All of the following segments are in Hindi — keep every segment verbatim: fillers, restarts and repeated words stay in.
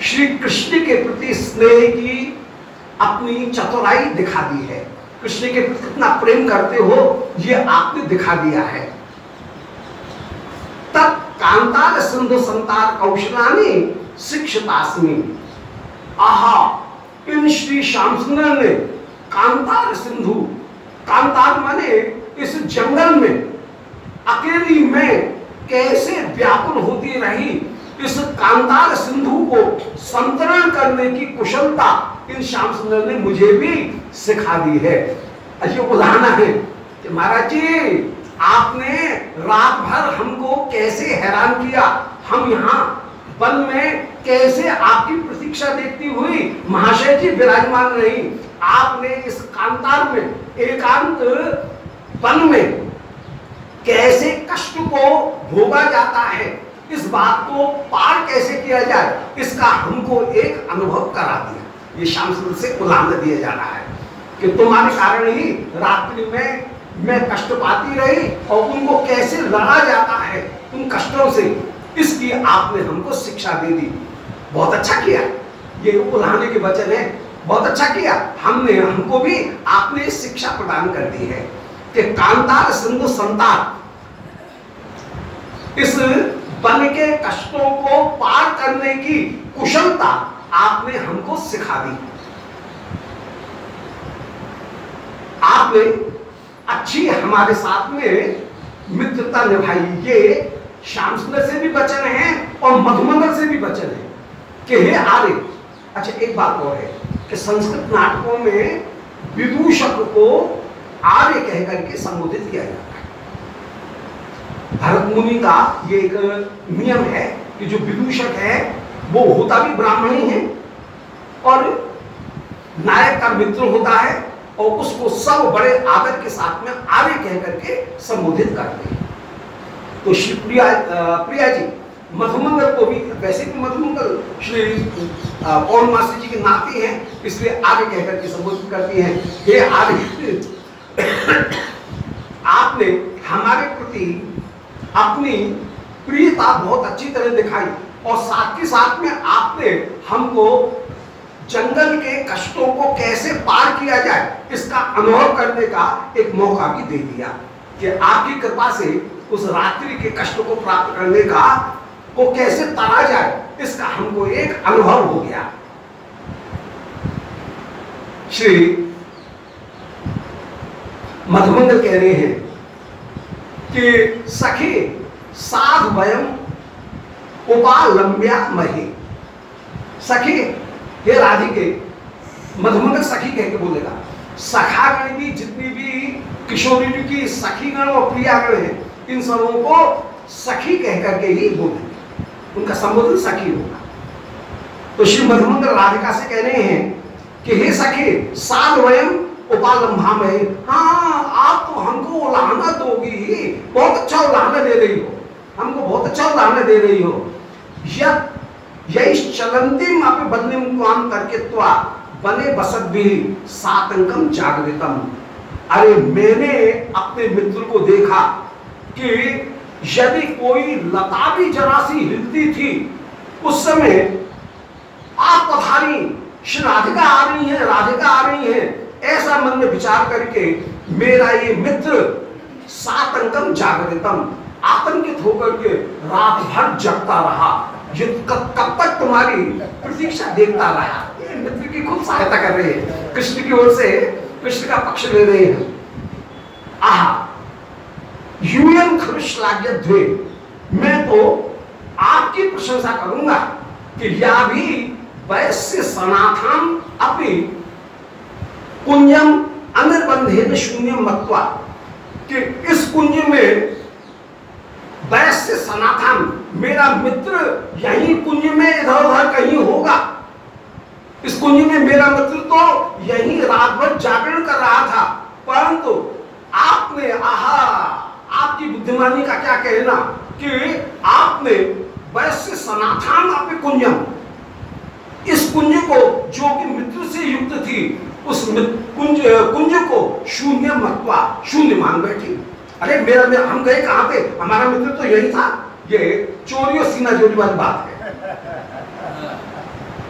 श्री कृष्ण के प्रति स्नेह की अपनी चतुराई दिखा दी है। कृष्ण के प्रति कितना प्रेम करते हो ये आपने दिखा दिया है। तब कांतार सिंधु संतार कौशलानी शिक्षितास्मि। आहा, इन श्री श्याम सुंदर ने कांतार सिंधु, कांतार माने इस जंगल में अकेली मैं कैसे व्याकुल होती रही, इस कांतार सिंधु को संतरण करने की कुशलता इन श्याम सुंदर ने मुझे भी सिखा दी है। अच्छा, उदाहरण है कि महाराज जी आपने रात भर हमको कैसे हैरान किया, हम यहाँ वन में कैसे आपकी प्रतीक्षा देखती हुई महाशय जी विराजमान रही, आपने इस कांतार में एकांत वन में कैसे कष्ट को भोगा जाता है, इस बात को पार कैसे किया जाए, इसका हमको एक अनुभव करा दिया। ये श्याम सुंदर से उदाहरण दिया जा रहा है कि तुम्हारे कारण ही रात्रि में मैं कष्ट पाती रही और उनको कैसे लड़ा जाता है उन कष्टों से, इसकी आपने हमको शिक्षा दे दी। बहुत अच्छा किया, ये उदाहरण के वचन है, बहुत अच्छा किया। हमने हमको भी आपने शिक्षा प्रदान कर दी है कि कांतार सिंधु संतार, इस वन के कष्टों को पार करने की कुशलता आपने हमको सिखा दी। आपने अच्छी हमारे साथ में मित्रता निभाई। ये श्याम सुंदर से भी वचन है और मधुमंगल से भी वचन है कि हे आर्य। अच्छा, एक बात और है कि संस्कृत नाटकों में विदूषक को आर्य कह करके संबोधित किया जाता है। भरत मुनि का ये एक नियम है कि जो विदूषक है वो होता भी ब्राह्मण ही है और नायक का मित्र होता है और उसको सब बड़े आदर के साथ में आर्य कह करके संबोधित करते हैं। तो श्री प्रिया प्रिया जी मधुमंगल को भी, वैसे भी मधुमंगल श्री पौर्णमासी जी के नाती हैं, इसलिए आर्य कह करके संबोधित करती हैं। हे आर्य, आपने हमारे प्रति अपनी प्रियता बहुत अच्छी तरह दिखाई और साथ के साथ में आपने हमको जंगल के कष्टों को कैसे पार किया जाए इसका अनुभव करने का एक मौका भी दे दिया कि आपकी कृपा से उस रात्रि के कष्ट को प्राप्त करने का को कैसे तरा जाए, इसका हमको एक अनुभव हो गया। श्री मधुमंगल कह रहे हैं कि सखी साध वयम उपालंब्या मही। सखी, हे राधिके, मधुमंगल सखी कह के बोलेगा। सखागण की जितनी भी किशोरी की सखीगण और प्रियागण है, इन सबों को सखी कह करके ही बोलेंगे, उनका संबोधन सखी होगा। तो श्री मधुमंगल राधिका से कह रहे हैं कि हे सखी साध वयम उपालंबा में, हाँ आप तो हमको उलाहना दोगी ही, बहुत अच्छा उलाहना दे रही हो, हमको बहुत अच्छा उदाहरण दे रही हो। यही चलंती मापे बदनिम त्वाम करके त्वा बने बसत भी सातंकम जागृतम। अरे मैंने अपने मित्र को देखा कि यदि कोई लता भी जरा सी हिलती थी उस समय आप पधारी, श्री राधिका आ रही है, राधिका आ रही है, ऐसा मन में विचार करके मेरा ये मित्र सातंकम जागृतम, आतंकित होकर के रात भर जगता रहा, ये कब कब तक तुम्हारी प्रतीक्षा देखता रहा। ये मित्र की खूब सहायता कर रहे हैं, कृष्ण की ओर से कृष्ण का पक्ष ले रहे हैं। आहा यूयम खरुश्लाघ्यध्वे, मैं तो आपकी प्रशंसा करूंगा कि या भी वैश्य सनाथम अपनी कुंजम अनिर्बंधेन शून्यम मत्वा, कि इस कुंज में वैश्य सनातन मेरा मित्र यही कुंज में इधर उधर कहीं होगा। इस कुंज में मेरा मित्र तो यही रात भर जागरण कर रहा था, परंतु आपने, आहा आपकी बुद्धिमानी का क्या कहना कि आपने वैश्य सनातन अपने कुंजम, इस कुंज को जो कि मित्र से युक्त थी उस कुंज कुंज को शून्य मत्वा, शून्य मान बैठी। अरे मेरा मेरा हम गए कहां पे, हमारा मित्र तो यही था। ये चोरी और सीना जोड़ी वाली बात है।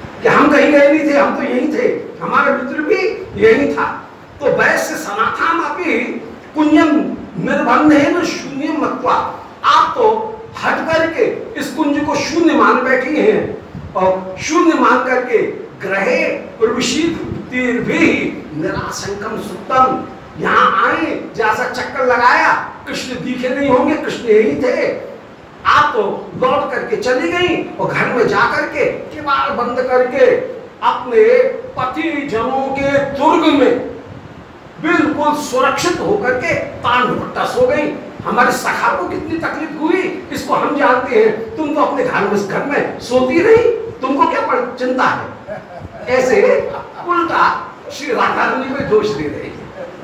कहीं गए नहीं थे, हम तो यहीं थे, हमारा मित्र भी यही था। तो वैसे सनाथाम अपनी कुंजम निर्बंधेन शून्य मत्वा, आप तो हट करके इस कुंज को शून्य मान बैठी हैं और शून्य मान करके ग्रहे भी निराशंकम सुतम, यहाँ आए जैसा चक्कर लगाया, कृष्ण दिखे नहीं होंगे, कृष्ण यही थे, आप तो लौट करके चली गई और घर में जाकर के किवाड़ बंद करके अपने पति जनों के दुर्ग में बिल्कुल सुरक्षित होकर के तान दुपट्टा सो गई। हमारे सखा को कितनी तकलीफ हुई इसको हम जानते हैं, तुम तो अपने घर में घर में सोती रही, तुमको क्या चिंता है। ऐसे उल्टा श्री राधा रानी को दोष दे रही।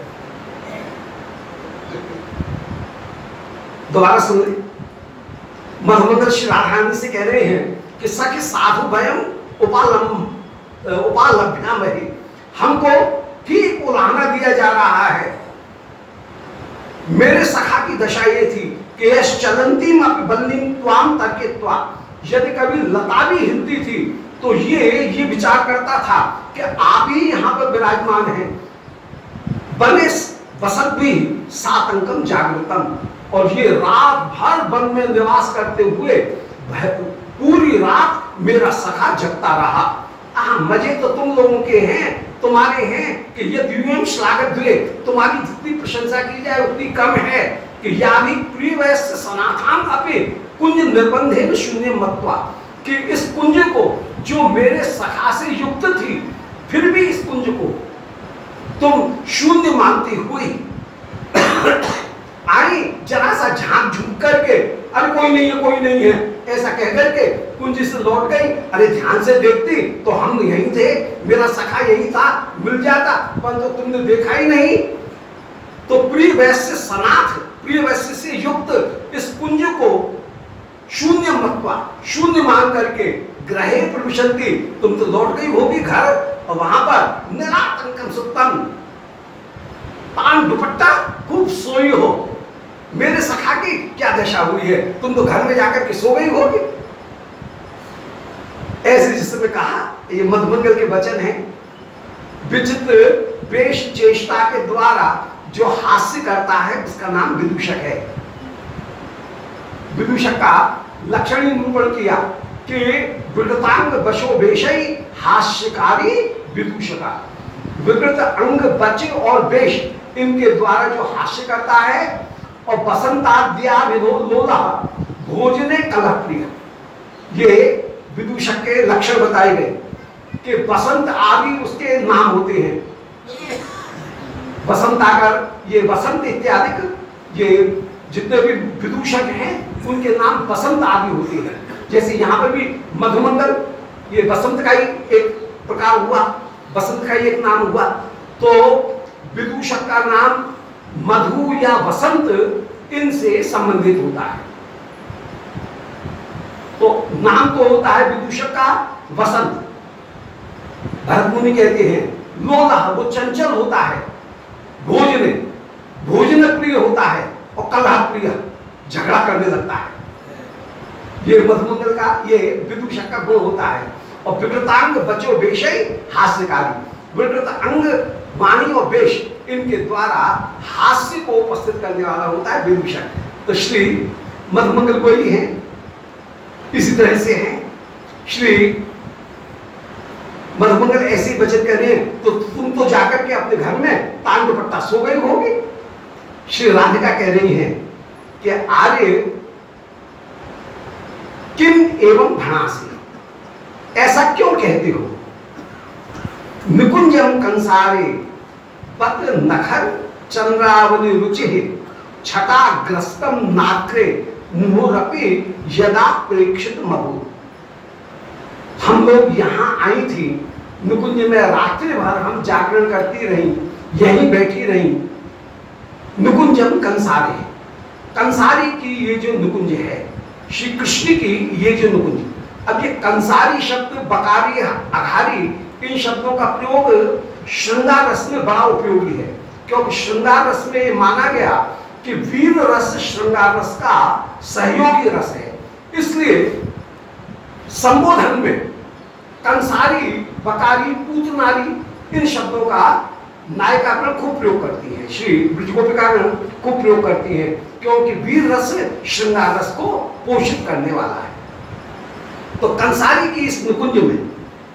दोबारा सुन ली, मधुमंगल श्री राधा रानी से कह रहे हैं कि सखी साधु भयम उपालम उपालभ्याम है, हमको ठीक उलाहना दिया जा रहा है। मेरे सखा की दशा ये थी कि यश चलंती बल्लीम त्वाम तर्के त्वा, यदि कभी लता भी हिलती थी तो ये ये विचार करता था कि आप ही यहां पर विराजमान हैं। बने बसत भी सातंकम जागृतम, और ये रात भर वन में निवास करते हुए पूरी रात मेरा सखा जगता रहा। आ, मजे तो तुम लोगों के हैं, तुम्हारे हैं कि यदि श्लाघत हुए, तुम्हारी जितनी प्रशंसा की जाए उतनी कम है कि यानी प्रियवैश्य सनाथान अपे कुंज निर्बंधे शून्य मत्वा, कि इस कुंज को जो मेरे सखा से युक्त थी फिर भी इस कुंज को तुम शून्य मानती हुई आई, जरा सा झांक झुक करके अरे कोई नहीं है कोई नहीं है ऐसा कह करके कुंज से लौट गई। अरे ध्यान से देखती तो हम यहीं थे, मेरा सखा यही था, मिल जाता, पर तो तुमने देखा ही नहीं। तो प्रिय वैश्य सनाथ, प्रिय वैश्य से युक्त इस कुंज को शून्य मत्वा, शून्य मान करके ग्रहे प्रविशंति, तुम तो लौट गई होगी घर और वहां पर निरातंकम सुतम, तान दुपट्टा खूब सोई हो। मेरे सखा की क्या दशा हुई है, तुम तो घर में जाकर के सो गई होगी। ऐसे जिसने कहा, ये मधुमंगल के वचन है। विचित्र वेश चेष्टा के द्वारा जो हास्य करता है उसका नाम विदूषक है। विदूषक का लक्षण निरूपण किया कि विकृतांग बशो वेशई हास्यकारी विदूषका, विकृत अंग बच और वेश इनके द्वारा जो हास्य करता है, और बसंताद्या लोला भोजने कलह प्रिय, ये विदूषक के लक्षण बताए गए कि बसंत आदि उसके नाम होते हैं। बसंताकर, ये बसंत इत्यादि, ये जितने भी विदूषक हैं उनके नाम बसंत आदि होते हैं। जैसे यहाँ पर भी मधुमंगल, ये बसंत का ही एक प्रकार हुआ, बसंत का ही एक नाम हुआ। तो विदूषक का नाम मधु या वसंत इनसे संबंधित होता है। तो नाम तो होता है विदूषक का वसंत। भरत मुनि कहते हैं लोला, वो चंचल होता है, भोजन भोजन प्रिय होता है, और कलह प्रिय, झगड़ा करने लगता है। ये मधुमंगल का, ये विदूषक का गुण होता है। और विकृतांग बचो वेशई हास्यकारी, विकृत अंग वाणी और वेश इनके द्वारा हास्य को उपस्थित करने वाला होता है विदूषक। तो श्री मधुमंगल को ही है, इसी तरह से है श्री मधुमंगल ऐसे वचन कर रहे हैं, तो तुम तो जाकर के अपने घर में तान दुपट्टा सो गई होगी। श्री राधिका कह रही हैं कि आर्य किम एवं भणासी, ऐसा क्यों कहते हो। निकुंजम कंसारे पत्र नखर चंद्रावली रुचि छटाग्रस्तम नाक्रे मुहुरपि यदा प्रेक्षित मधु। हम लोग यहाँ आई थी निकुंज में, रात्रि भर हम जागरण करती रही, यहीं बैठी रही। निकुंजम कंसारे, कंसारी की ये जो निकुंज है, श्री कृष्ण की ये जो निकुंज, अब ये कंसारी शब्द, बकारी, अघारी, इन शब्दों का प्रयोग श्रृंगार रस में बड़ा उपयोगी है, क्योंकि श्रृंगार रस में माना गया कि वीर रस श्रृंगार रस का सहयोगी रस है। इसलिए संबोधन में कंसारी, बकारी, पूतनारी, इन शब्दों का नायिकागण खूब प्रयोग करती है, श्री ब्रजगोपिकागण खूब प्रयोग करती है, क्योंकि वीर रस श्रृंगार रस को पोषित करने वाला है। तो कंसारी की इस निकुंज में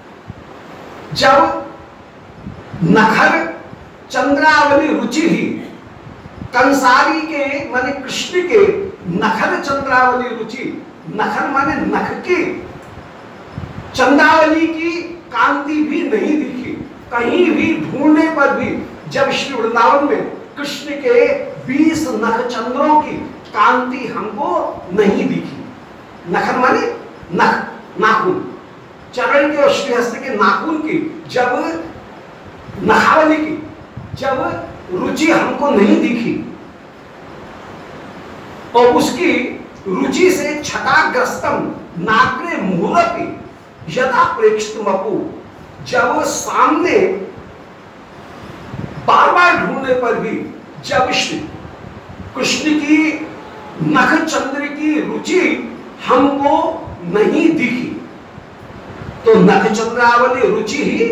जब नखर चंद्रावली रुचि ही, कंसारी के माने कृष्ण के नखर चंद्रावली रुचि, नखर माने नख की, चंद्रावली की कांति भी नहीं दिखी, कहीं भी ढूंढने पर भी जब श्री वृंदावन में कृष्ण के बीस नख चंद्रों की कांति हमको नहीं दिखी। नखर माने नख, नाखून, चरण के और श्रीहस्त के नाखून की जब नखावली की जब रुचि हमको नहीं दिखी, और उसकी रुचि से छटाग्रस्तम नाग्रे मुहूर्ति यदा प्रेक्षित मपु, जब सामने बार बार ढूंढने पर भी जब श्री कृष्ण की नख चंद्र की रुचि हमको नहीं दिखी, तो नख चंद्रावली रुचि ही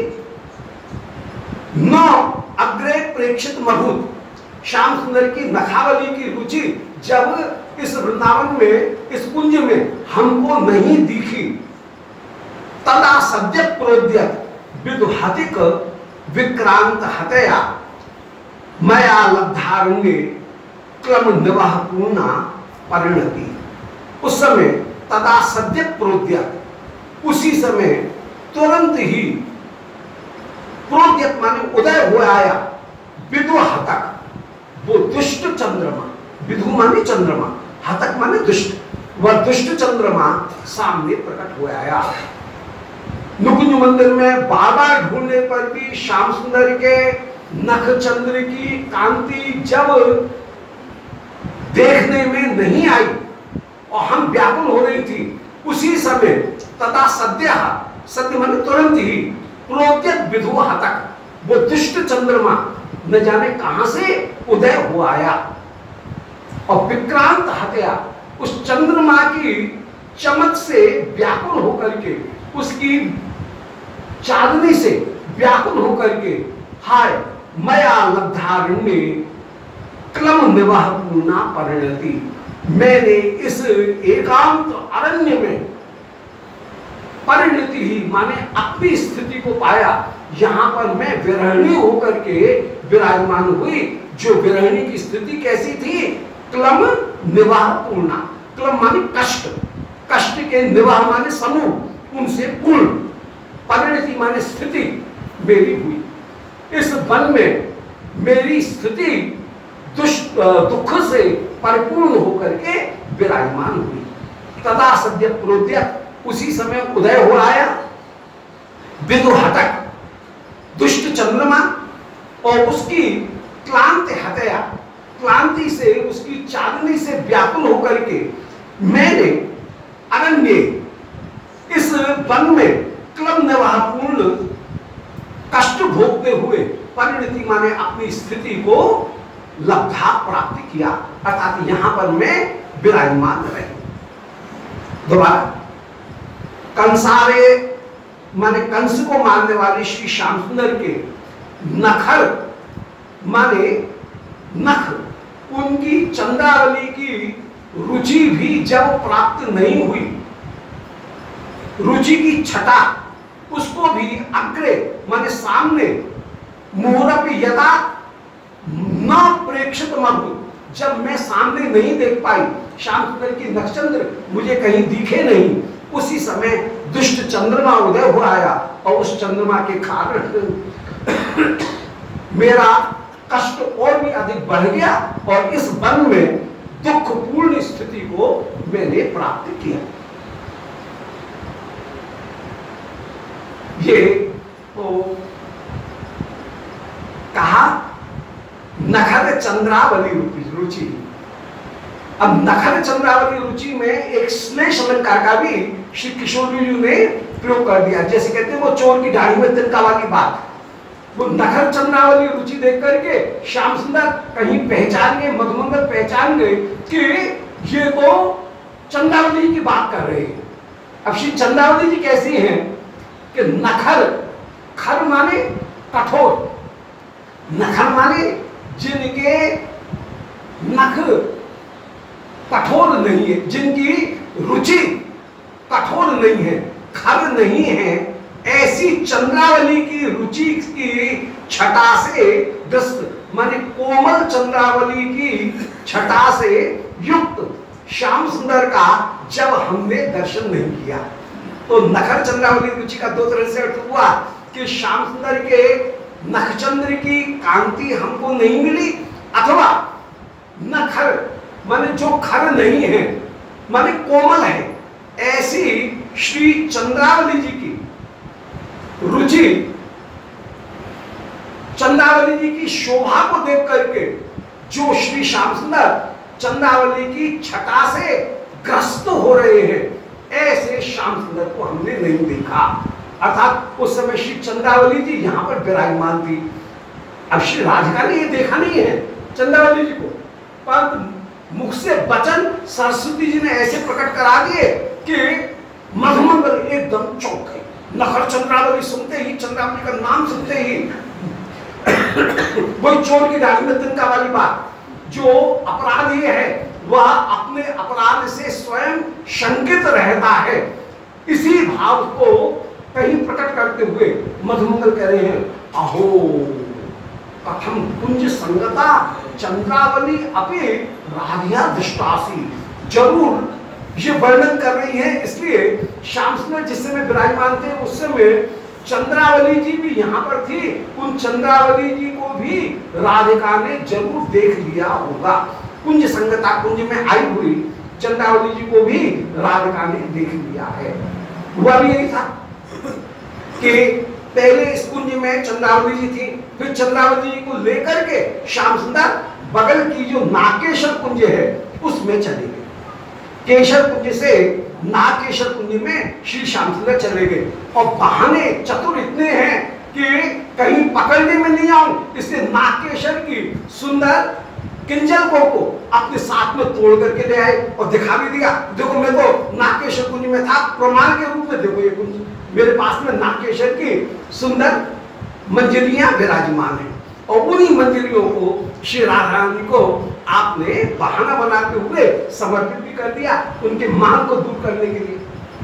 न अग्रे प्रेक्षित मभूत, श्याम सुंदर की नखावली की रुचि जब इस वृंदावन में, इस कुंज में हमको नहीं दिखी, तदा सद्य प्रोद्यत विदुहतिक विक्रांत हतया मया लब्धारंगे क्रम निवाह पूर्णा परिणति। उस समय तदा सद्य प्रोद्यत, उसी समय तुरंत ही, प्रोद्यत माने उदय हो आया, विदु हतक, वो दुष्ट चंद्रमा, विदु माने चंद्रमा, हतक माने दुष्ट, वह दुष्ट चंद्रमा सामने प्रकट हो आया। नुकुंज मंदिर में बार बार ढूंढने पर भी श्याम सुंदर के नख चंद्र की कांति जब देखने में नहीं आई और हम व्याकुल हो रही थी, उसी समय तथा सद्य, सत्य माने तुरंत ही, प्रोद्यत विधु हतक, वो दुष्ट चंद्रमा न जाने कहां से उदय हो आया, और विक्रांत हत्या, उस चंद्रमा की चमक से व्याकुल होकर के, उसकी चांदनी से व्याकुल होकर के, हाय मया लब्धारण्य क्लम निवाह पूर्णा परिणति, मैंने इस एकांत अरण्य में परिणति ही माने अपनी स्थिति को पाया, यहां पर मैं विरहिणी होकर के विराजमान हुई। जो विरहिणी की स्थिति कैसी थी? क्लम निवाह पूर्णा, क्लम माने कष्ट, कष्ट के निवाह माने समूह, उनसे पूर्ण, परिणति माने स्थिति मेरी हुई। इस वन में मेरी स्थिति दुख से परिपूर्ण होकर के विराजमान हुई। तदा सद्य प्रोद्यत, उसी समय उदय हो आया विदु हटक, दुष्ट चंद्रमा, और उसकी क्लांति हत्या, क्लांति से, उसकी चांदनी से व्याकुल होकर के मैंने अरण्य, इस वन में क्लम निवाहपूर्ण कष्ट भोगते हुए परिणति माने अपनी स्थिति को लब्धा प्राप्त किया, अर्थात यहां पर मैं विराजमान रही। दोबारा, कंसारे माने कंस को मारने वाले श्री श्याम सुंदर के नखर माने नख, उनकी चंद्रावली की रुचि भी जब प्राप्त नहीं हुई, रुचि की छटा, उसको भी अग्रे माने सामने, मुहूर्त यदा न प्रेक्षित मधु, जब मैं सामने नहीं देख पाई, श्याम सुंदर की नक्षत्र मुझे कहीं दिखे नहीं, उसी समय दुष्ट चंद्रमा उदय हो आया, और उस चंद्रमा के कारण मेरा कष्ट और भी अधिक बढ़ गया, और इस वन में दुख पूर्ण स्थिति को मैंने प्राप्त किया। ये तो कहा नखर चंद्रावली रुचि। अब नखर चंद्रावली रुचि में एक श्लेष अलंकार का भी श्री किशोर जी ने प्रयोग कर दिया। जैसे कहते हैं वो चोर की दाढ़ी में तिनका वाली बात, वो नखर चंद्रावली रुचि देख करके श्याम सुंदर कहीं पहचान गए, मधुमंगल पहचान गए कि ये तो चंद्रावली की बात कर रहे हैं। अब श्री चंद्रावली जी कैसी हैं कि नखर, खर माने कठोर, नखर माने जिनके नख कठोर नहीं है, जिनकी रुचि कठोर नहीं है, खर नहीं है, ऐसी चंद्रावली की रुचि की छटा से ग्रस्त माने कोमल चंद्रावली की छटा से युक्त श्याम सुंदर का जब हमने दर्शन नहीं किया, तो नखर चंद्रावली रुचि का दो तरह से अर्थ हुआ कि श्याम सुंदर के नखचंद्र की कांति हमको नहीं मिली, अथवा नखर माने जो खर नहीं है माने कोमल है, ऐसी श्री चंद्रावली जी की रुचि, चंद्रावली जी की शोभा को देख करके जो श्री श्याम सुंदर चंद्रावली की छटा से ग्रस्त हो रहे हैं, ऐसे श्याम सुंदर को हमने नहीं देखा। अर्थात उस समय श्री चंद्रावली जी यहां पर विराजमान थी। अब श्री राधिका ने ये देखा नहीं है चंद्रावली जी को, पर मुख से वचन सरस्वती जी ने ऐसे प्रकट करा दिए कि मधुमंगल एकदम चौंक गए। नखर चंद्रावली सुनते ही, चंद्रावली का नाम सुनते ही वही चोर की डाली में तिनका वाली बात, जो अपराधी है वह अपने अपराध से स्वयं शंकित रहता है, इसी भाव को कहीं प्रकट करते हुए मधुमंगल कह रहे हैं, अहो कथम कुंज संगता चंद्रावली अपे राधिया दृष्टासी। जरूर ये वर्णन कर रही है, इसलिए श्याम सुंदर जिस समय विराजमान थे उस समय चंद्रावली जी भी यहाँ पर थी, उन चंद्रावली जी को भी राधिका ने जरूर देख लिया होगा। कुंज संगता, कुंज में आई हुई चंद्रावली जी को भी राधिका ने देख लिया है। हुआ भी यही था कि पहले इस कुंज में चंद्रावली जी थी, फिर चंद्रावली जी को लेकर के श्याम सुंदर बगल की जो नागेश्वर कुंज है उसमें चले गए। केशर कुंज से नागेश्वर कुंज में श्री श्याम सुंदर चले गए, और बहाने चतुर इतने हैं कि कहीं पकड़ने में नहीं आऊं, इसलिए नागेश्वर की सुंदर किंजल को अपने साथ में तोड़ करके ले आए और दिखा भी दिया, देखो मैं तो नागेश्वर कुंज में था, प्रमाण के रूप में देखो ये कुंज मेरे पास में नागेश्वर की सुंदर मंजरियां विराजमान है। और उन्हीं मंजरियों को श्री राधा रानी को आपने बहाना बनाते हुए समर्पित भी कर दिया उनके मान को दूर करने के लिए।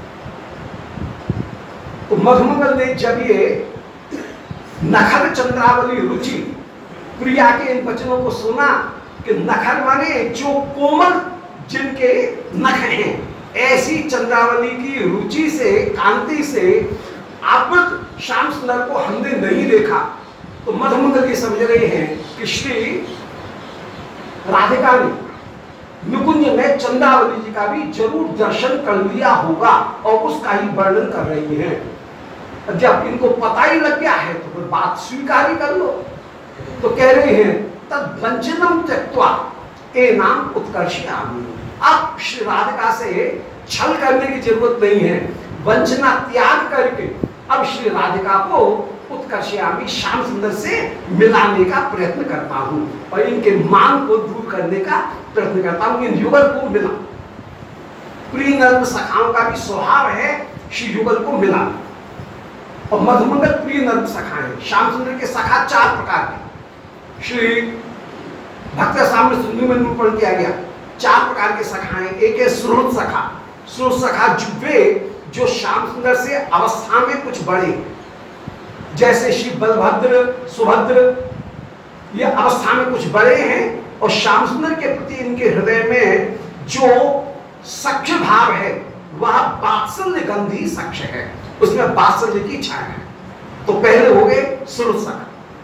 तो मधुमंगल ने जब ये नखर चंद्रावली रुचि प्रिया के इन वचनों को सुना कि नखर माने जो कोमल जिनके नख हैं, ऐसी चंद्रावली की रुचि से, कांति से आवृत श्याम सुंदर को हमने नहीं देखा, तो मधुमंगल ये समझ रहे हैं कि श्री राधिका ने निकुंज में चंद्रावली जी का भी जरूर दर्शन कर लिया होगा, और उसका ही वर्णन कर रही हैं। जब इनको पता ही लग गया है तो फिर बात स्वीकार ही कर लो। तो कह रहे हैं तद वंचनम त्यक्त्वा ए नाम उत्कर्षयामि। अब श्री राधिका से छल करने की जरूरत नहीं है, वंचना त्याग करके अब श्री राधिका को उत्कर्षयामि श्याम सुंदर से मिलाने का प्रयत्न करता हूं, और इनके मान को दूर करने का प्रयत्न करता हूं, इन युगल को मिला। प्रिय नर्म सखाओं का भी स्वभाव है श्री युगल को मिला, और मधुमंगल प्रिय नर्म सखा है। श्याम सुंदर के सखा चार प्रकार के श्री भक्त सामने सुंदरी में निरूपण किया गया। चार प्रकार के सखा हैं। एक है श्रोत सखा, श्रोत सखा जुब्बे जो श्याम सुंदर से अवस्था में कुछ बड़े, जैसे श्री बलभद्र सुभद्र, ये अवस्था में कुछ बड़े हैं, और श्याम सुंदर के प्रति इनके हृदय में जो सख्य भाव है वह वात्सल्य गंधी सख्य है, उसमें वात्सल्य की छाया है। तो पहले हो गए श्रोत सखा।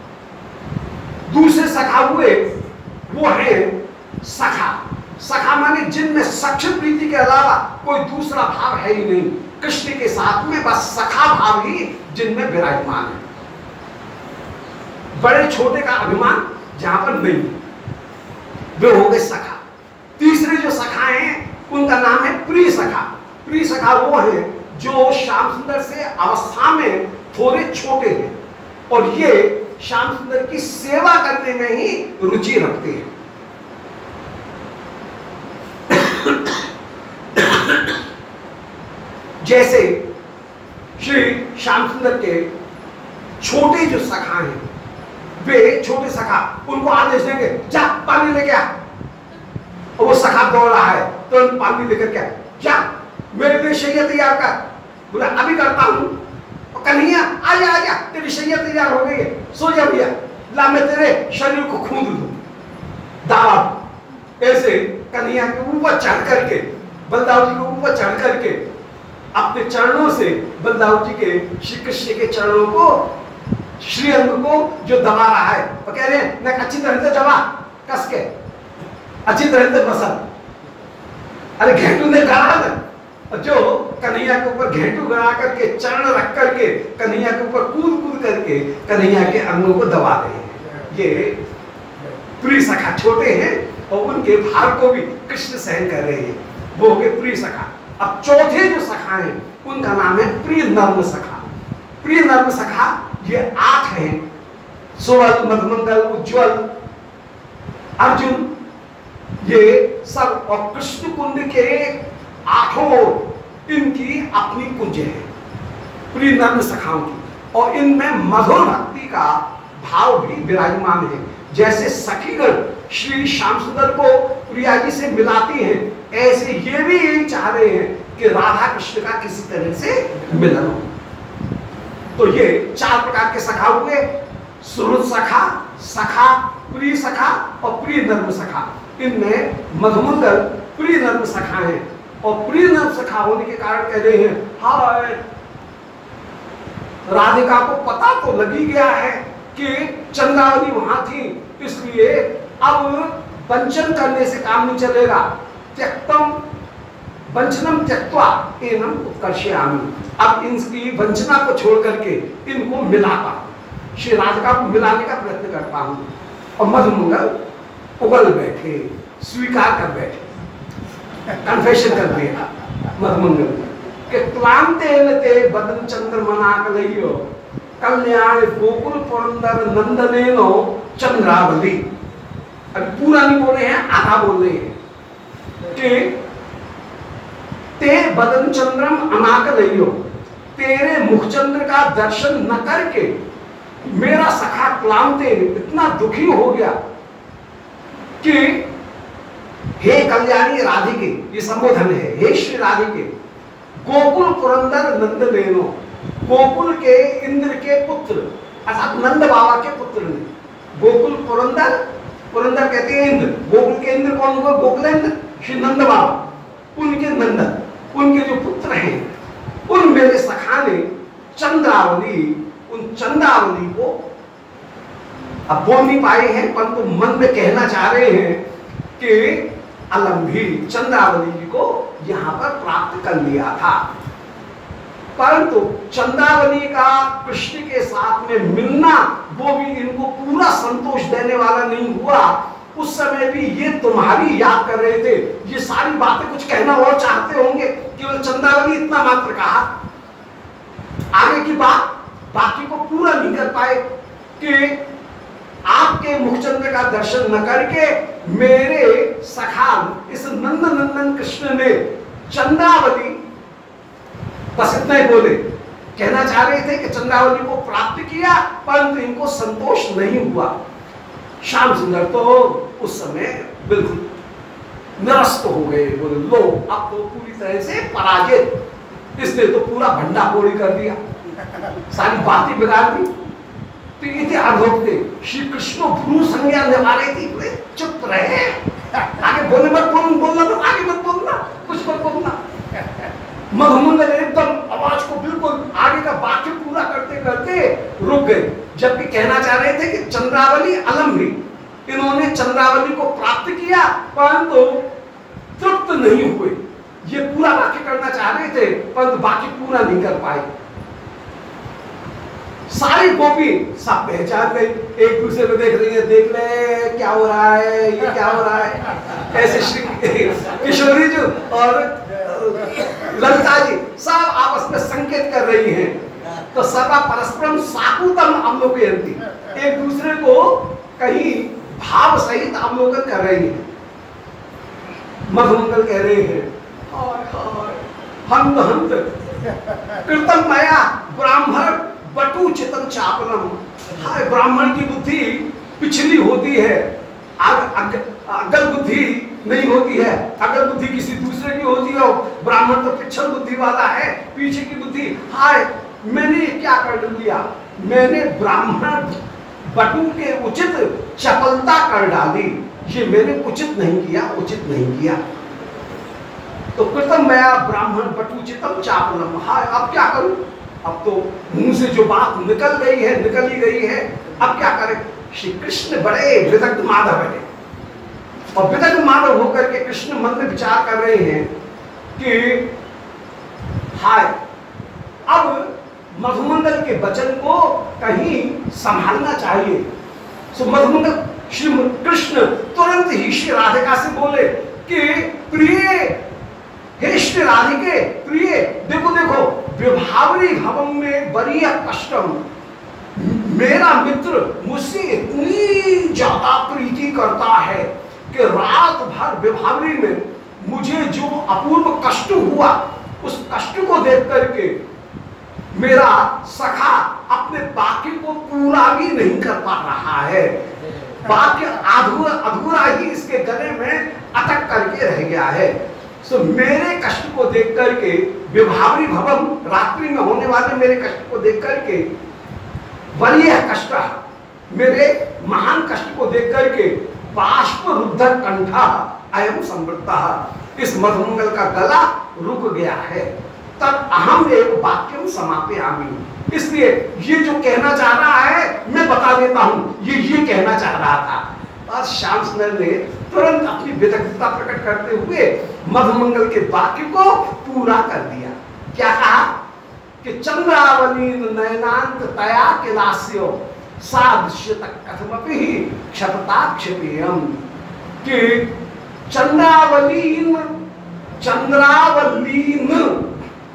दूसरे सखा हुए वो है सखा, सखा माने जिनमें सख्य प्रीति के अलावा कोई दूसरा भाव है ही नहीं, कृष्ण के साथ में बस सखा भाव ही जिनमें विराजमान है, बड़े छोटे का अभिमान जहां पर नहीं, वे हो गए सखा। तीसरे जो सखा हैं उनका नाम है प्रिय सखा। प्रिय सखा वो है जो श्याम सुंदर से अवस्था में थोड़े छोटे हैं, और ये श्याम सुंदर की सेवा करने में ही रुचि रखते हैं। जैसे श्री श्याम सुंदर के छोटे जो सखा हैं, वे छोटे सखा उनको आदेश देंगे, जा पानी लेके आ। और वो सखा दौड़ रहा है तो पानी लेकर के जा, मेरे लिए शैया तैयार कर। बोला अभी करता हूं। और कन्हैया आजा आजा, तेरी शैया तैयार हो गई है, सो जा भैया, ला मैं तेरे शरीर को खूंद दूं। दावा ऐसे कन्हैया के ऊपर चढ़ करके, बलदाऊ जी के ऊपर चढ़ करके अपने चरणों से बलदाऊ जी के श्री कृष्ण के चरणों को, श्री अंग को जो दबा रहा है, वो कह रहे हैं मैं अच्छी तरह से दबा, कस के अच्छी तरह से बसा। अरे घेंटू ने गड़ा ना, जो कन्हैया के ऊपर घेंटू गड़ा करके चरण रख करके कन्हैया के ऊपर कूद कूद करके कन्हैया के अंगों को दबा रहे हैं। ये प्रिय सखा छोटे हैं और उनके भार को भी कृष्ण सहन कर रहे हैं, वो हो गए प्रिय सखा। अब चौथे जो सखा हैं उनका नाम है प्रिय नर्म सखा। प्रिय नर्म सखा ये आठ हैं, सुवल, मधुमंगल, उज्ज्वल, अर्जुन, ये सब। और कृष्ण कुंड के आठों इनकी अपनी कुंज है प्रिय नर्म सखाओं की, और इनमें मधुर भक्ति का भाव भी विराजमान है। जैसे सखीगण श्री श्याम सुंदर को प्रिया जी से मिलाती हैं, ऐसे ये भी यही चाह रहे हैं कि राधा कृष्ण का किसी तरह से मिलन हो। तो ये चार प्रकार के सखा हुए, सुहृद सखा, सखा, प्रिय सखा और प्रिय नर्म सखा। इनमें मधुमंगल प्रिय नर्म सखा है, और प्रिय नर्म सखा होने के कारण कह रहे हैं हाय राधिका को पता तो लगी गया है कि चंद्रावली वहां थी, इसलिए अब वंचन करने से काम नहीं चलेगा। त्यक्तम वंचनम त्यक्त्वा एनम उत्कर्षयामि, अब इनकी वंचना को छोड़ करके इनको मिलाता, श्री राधिका को मिलाने का प्रयत्न करता हूं। और मधुमंगल उगल बैठे, स्वीकार कर बैठे, कन्फेशन कर दिया मधुमंगल के क्लांते ते बदन चंद्र मनाकलयो कल्याण गोकुल पुरंदर नंदनेनो चंद्रावली। अब पूरा नहीं बोल रहे हैं, आधा बोल रहे हैं कि ते बदन चंद्रम अनाकलयो, तेरे मुखचंद्र का दर्शन न करके मेरा सखा क्लांते इतना दुखी हो गया कि हे कल्याणी राधिके, ये संबोधन है, हे श्री राधिके, गोकुल पुरंदर नंदनेनो, गोकुल के इंद्र के पुत्र अर्थात नंद बाबा के पुत्र ने, गोकुल पुरंदर, पुरंदर कहते हैं इंद्र, गोकुल के इंद्र कौन हुए? गोकुलेंद्र श्री नंद बाबा, उनके नंदन, उनके जो पुत्र हैं, उन मेरे सखा ने चंद्रावली, उन चंद्रावली को अब बोल नहीं पाए हैं परंतु मन में कहना चाह रहे हैं कि अलंभी चंद्रावली जी को यहां पर प्राप्त कर लिया था। परंतु चंद्रावली का कृष्ण के साथ में मिलना वो भी इनको पूरा संतोष देने वाला नहीं हुआ। उस समय भी ये तुम्हारी याद कर रहे थे, ये सारी बातें कुछ कहना और चाहते होंगे, केवल चंद्रावली इतना मात्र कहा, आगे की बात बाकी को पूरा नहीं कर पाए कि आपके मुखचंद्र का दर्शन न करके मेरे सखा इस नंद नंदन कृष्ण ने चंद्रावली, बस इतना ही बोले, कहना चाह रहे थे कि चंद्रावली को प्राप्त किया परंतु इनको संतोष नहीं हुआ। श्याम सुंदर तो उस समय बिल्कुल निरस्त हो गए, बोले लो अब तो पूरी तरह से पराजित, इसने तो पूरा भंडा फोड़ी कर दिया, सारी बातें बिगाड़ दी। तो ये अधोक्ते श्री कृष्ण भ्रू संज्ञा निभा रही थी, बोले चुप रहे, आगे बोले मत बोल, बोलना तो आगे मत बोलना, कुछ मत बोलना। मधुमंगल एकदम आवाज को बिल्कुल आगे का वाक्य पूरा करते करते रुक गए, जबकि कहना चाह रहे थे कि चंद्रावली अलंभी, इन्होंने चंद्रावली को प्राप्त किया परंतु तृप्त नहीं हुए, ये पूरा वाक्य करना चाह रहे थे परंतु वाक्य पूरा नहीं कर पाए। सारी गोपी सब पहचान गई, एक दूसरे को देख रही है, देख ले क्या हो रहा है, ये क्या हो रहा है, ऐसे श्री किशोरी जी और ललिता जी सब आपस में संकेत कर रही हैं। तो सर्वा परस्परम साकुतम अवलोकयन्ति, एक दूसरे को कहीं भाव सहित अवलोकन कर रही है। मधुमंगल कह रहे हैं हाय हाय हंत हंत कृतम मया ब्राह्मण बटू चितम चापलम। हाय, ब्राह्मण की बुद्धि पिछली होती है, अग, अग, अगल बुद्धि नहीं होती है। अगल बुद्धि किसी दूसरे की होती है, ब्राह्मण तो पिछल बुद्धि वाला है, पीछे की बुद्धि। हाय, मैंने क्या कर लिया, मैंने ब्राह्मण बटू के उचित चपलता कर डाली। ये मैंने उचित नहीं किया, उचित नहीं किया। तो कृतम मया ब्राह्मण बटूचितम चापलम। हाय, अब क्या करूं, अब तो मुंह से जो बात निकल गई है, निकल ही गई है, अब क्या करें। श्री कृष्ण बड़े विदग्ध माधव है, और विदग्ध माधव होकर के कृष्ण मन में विचार कर रहे हैं कि हाय, अब मधुमंगल के वचन को कहीं संभालना चाहिए। सो मधुमंगल श्री कृष्ण तुरंत ही श्री राधिका से बोले कि प्रिय, हे श्री राधिके प्रिय, देखो देखो, विभावरी भवन में बड़ी कष्टम, मेरा मित्र मुझसे इतनी ज्यादा प्रीति करता है कि रात भर विभावरी में मुझे जो अपूर्व कष्ट हुआ, उस कष्ट को देख करके मेरा सखा अपने वाक्य को पूरा भी नहीं कर पा रहा है। वाक्य अधूरा अधूरा ही इसके गले में अटक करके रह गया है। सो मेरे कष्ट को देख करके, विभावरी भवन रात्रि में होने वाले मेरे कष्ट को देख करके, वरीय कष्ट, मेरे महान कष्ट को देख करके, बाष्प रुद्ध कंठा अयम समृद्धा, इस मधुमंगल का गला रुक गया है। तब अहम एक वाक्यम समापयामि, इसलिए ये जो कहना चाह रहा है मैं बता देता हूं, ये ये कहना चाह रहा था। बस श्याम सुंदर ने तुरंत अपनी विदग्धता प्रकट करते हुए मधुमंगल के वाक्य को पूरा कर दिया। क्या कहा कि चंद्रावलीन नयनांत तया किलास्यो सादृश्य तक कथमपि ही क्षपता क्षपेयम, कि चंद्रावलीन, चंद्रावलीन,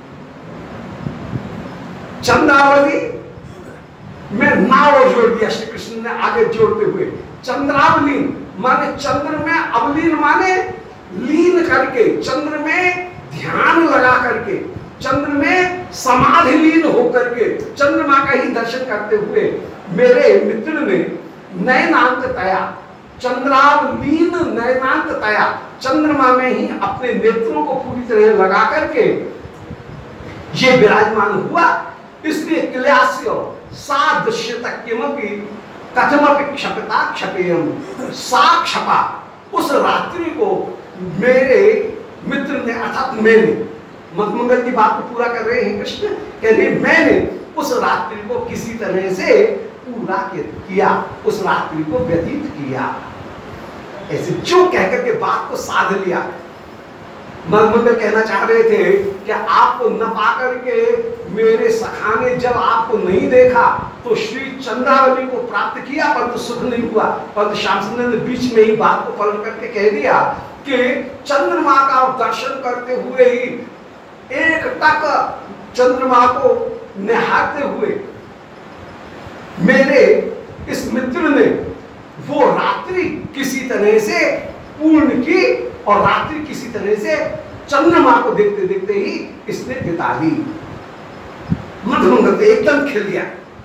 चंद्रावली में नाव जोड़ दिया श्री कृष्ण ने आगे जोड़ते हुए। चंद्रावलीन माने चंद्र में, अवलीन माने लीन करके, चंद्र में ध्यान लगा करके, चंद्र में समाधि लीन होकर के, चंद्रमा का ही दर्शन करते हुए मेरे मित्र ने नयनांत तया, चंद्रावलीन नयनांत तया, चंद्रमा में ही अपने नेत्रों को पूरी तरह लगा करके ये विराजमान हुआ। इसलिए क्लेश्य सादृश्य तक किमपि कथमपि क्षपता क्षपेयम, सा क्षपा, उस रात्रि को मेरे मित्र ने, अर्थात मैंने, मधुमंगल की बात को पूरा कर रहे हैं कृष्ण, कहते मैंने उस रात्रि को किसी तरह से पूरा किया, उस रात्रि को व्यतीत किया, ऐसे जो कहकर के बात को साध लिया। मधुमंगल कहना चाह रहे थे कि आपको न पाकर के मेरे सखा ने जब आपको नहीं देखा तो श्री चंद्रावली को प्राप्त किया, परंतु तो सुख नहीं हुआ। परंतु श्याम सुंदर ने बीच में ही बात को पलट करके कह दिया कि चंद्रमा का दर्शन करते हुए ही, एक टक चंद्रमा को निहारते हुए मेरे इस मित्र ने वो रात्रि किसी तरह से पूर्ण की, और रात्रि किसी तरह से चंद्रमा को देखते देखते ही इसने बिता दी। मधुमंगल तो एकदम खिल गया,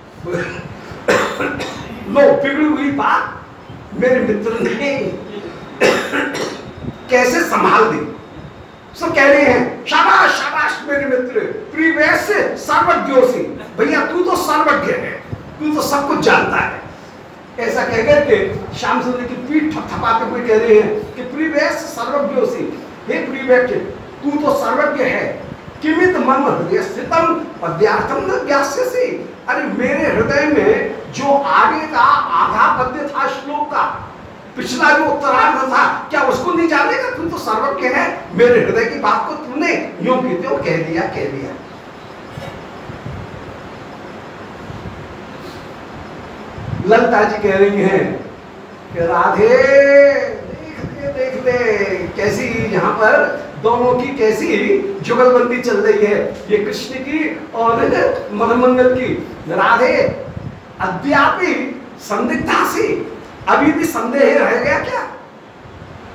लो बिगड़ी हुई बात मेरे मित्र ने कैसे संभाल दी। सब कह रहे हैं शाबाश शाबाश मेरे मित्र, प्रीवेश सर्वज्ञोसी, भैया तू तो सर्वज्ञ है, तू तो सब कुछ जानता है। ऐसा कहकर के श्याम सुंदर की पीठ थपथपाते हुए कह रहे हैं कि प्रीवेश सर्वज्ञोसी, हे प्रीवेश तू तो सर्वज्ञ है, किमित मम हृदय स्थितम पद्यार्थम न ज्ञास्यसि, अरे मेरे हृदय में जो आगे का आधा पद्य था श्लोक का, पिछला जो उत्तरार्ध था, क्या उसको नहीं जानेगा? तू तो सर्वज्ञ है, मेरे हृदय की बात को तूने यूं की त्यों कह दिया कह दिया। ललिता जी कह रही हैं कि राधे देख ले देख ले कैसी यहाँ पर दोनों की कैसी जुगलबंदी चल रही है, ये कृष्ण की और मधुमंगल की। राधे अद्यापि संदिग्धासी, अभी भी संदेह रह गया क्या?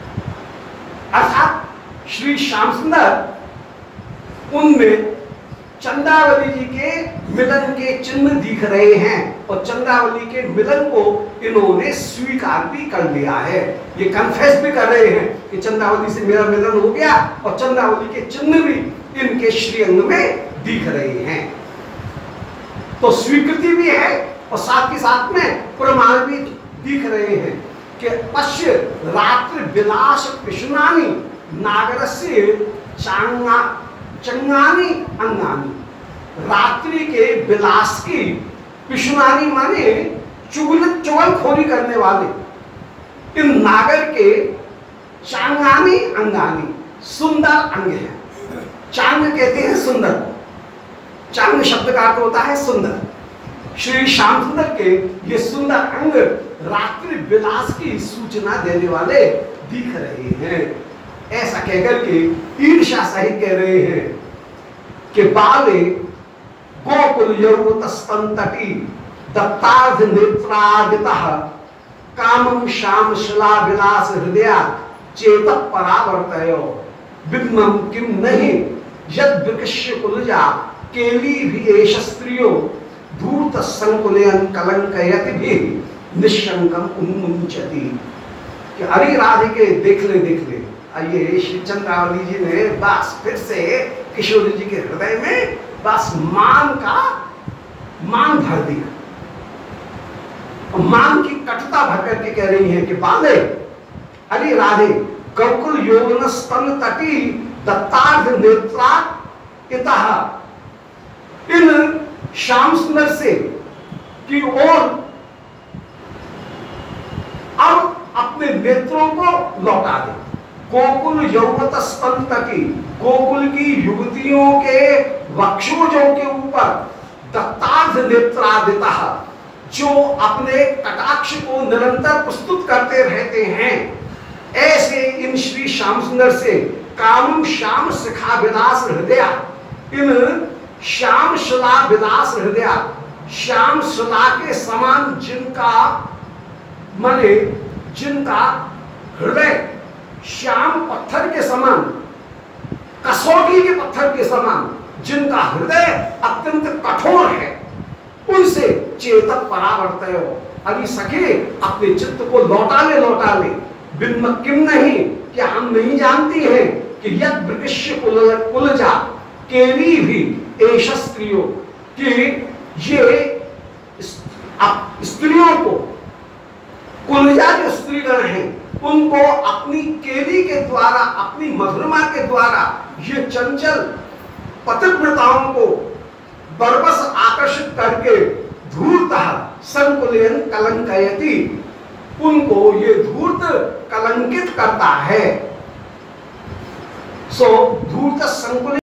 अर्थात श्री श्याम सुंदर उनमें चंद्रावली जी के मिलन के चिन्ह दिख रहे हैं और चंद्रावली के मिलन को इन्होंने स्वीकार भी कर लिया है। ये कन्फेस भी कर रहे हैं कि चंद्रावली से मेरा मिलन हो गया और चंद्रावली के चिन्ह भी इनके श्रीअंग में दिख रहे हैं। तो स्वीकृति भी है और साथ के साथ में प्रमाण भी दिख रहे हैं कि पश्य रात्रि विलास पिशुनानी नागरस्य चांगा चंगानी अंगानी। रात्रि के विलास की पिशुनानी माने चुगल चुगलखोरी करने वाले इन नागर के चांगानी अंगानी सुंदर अंग हैं। चांग कहते हैं सुंदर, चांग शब्द का अर्थ होता है सुंदर। श्री श्याम सुंदर के ये सुंदर अंग रात्रि विलास की सूचना देने वाले दिख रहे हैं। ऐसा कहकर के ईर्ष्या सहित कह रहे हैं कि बाले गोकुल यौवतस्तंतटी दत्तार्ध नेत्रादितः कामं श्याम शिला विलास हृदया चेतः परावर्तयो विद्मं किम नहीं यद विकृष्य कुलजा केली भी एष स्त्रियो धूर्त संकुलयन कलंकयति भी निशंकम उन्मुंचति। कि अरे राधिके देख ले देख ले। आइए श्री चंद्रावली जी ने बस फिर से किशोरी जी के हृदय में बस मान का मान भर दिया और मान की कटुता भर करके कह रही है कि बाले अरे राधे गोकुल यौवन स्तन तटी दत्तार्ध नेत्रा इतः। इन श्याम सुंदर से की ओर अब अपने नेत्रों को लौटा दे। गोकुल यौवत स्तन तटी, गोकुल की युवतियों के वक्षोजों के ऊपर दत्तार्ध नेत्रादिता जो अपने कटाक्ष को निरंतर प्रस्तुत करते रहते हैं, ऐसे इन श्री श्याम सुंदर से काम श्याम शिखा विलास हृदय, इन श्याम शिला विलास हृदय, श्याम शिला के समान जिनका माने जिनका हृदय श्याम पत्थर के समान, कसौटी के पत्थर के समान जिनका हृदय अत्यंत कठोर है, उनसे चेतक परावर्तयो। अभी सके अपने चित्त को लौटा ले लौटा ले। बिन किम नहीं, क्या हम नहीं जानती हैं कि यद वृक्ष्य कुलजा केली भी एष स्त्रियों, कि ये स्त्रियों को कुलजा जो स्त्रीगण हैं उनको अपनी केली के द्वारा, अपनी मधुरमा के द्वारा ये चंचल पतिव्रताओं को बरबस आकर्षित करके धूर्तः संकुलयन कलंकयति, उनको ये धूर्त कलंकित करता है। सो धूर्त संकुल